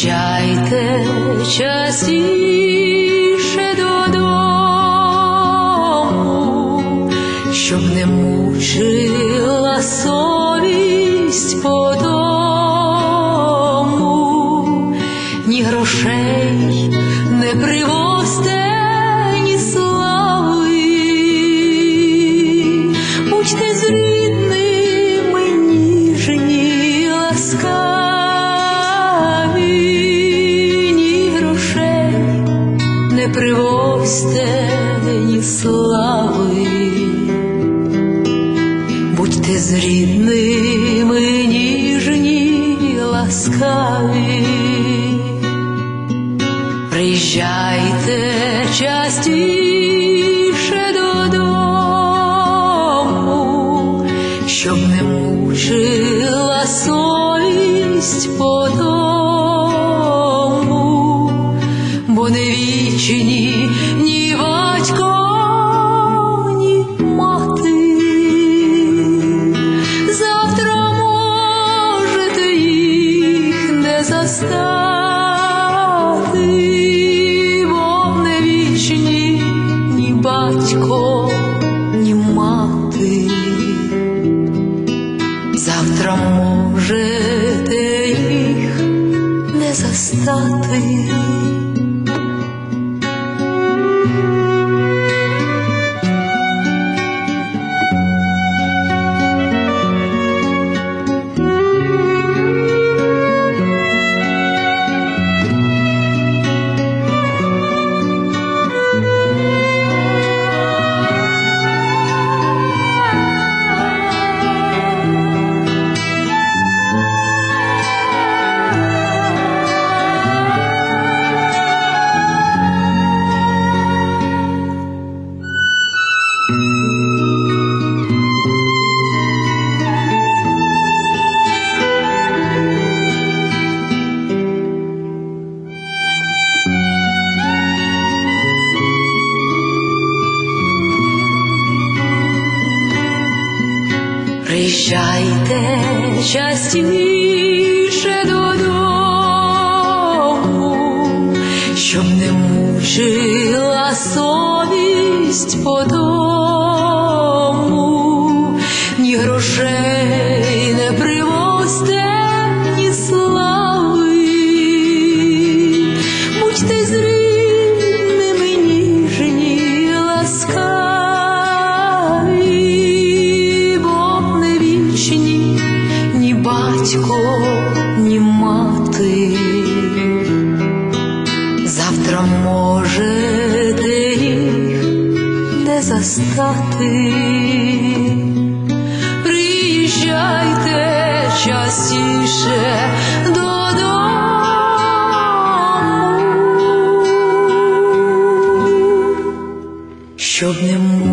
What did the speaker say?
Приїжджайте частіше додому, щоб не мучила совість по дому. Ні грошей не привозьте, ні слави, будьте з рідними ніжні, ласкаві. Ні грошей не привозьте, ні слави, будьте з рідними ніжні, ласкаві. Приїжджайте частіше додому, щоб не мучила совість по дому, бо не вічні ні батько, ні мати. Завтра можете їх не застати, бо не вічні ні батько, ні мати. Завтра можете їх не застати. Приїжджайте частіше додому, щоб не мучила совість по дому. Ні грошей не привозьте, ні слави, будьте з рідними ніжні, ласкаві, бо не вічні ні батько, ні мати. Завтра можете їх не застати. Приїжджайте частіше додому, щоб не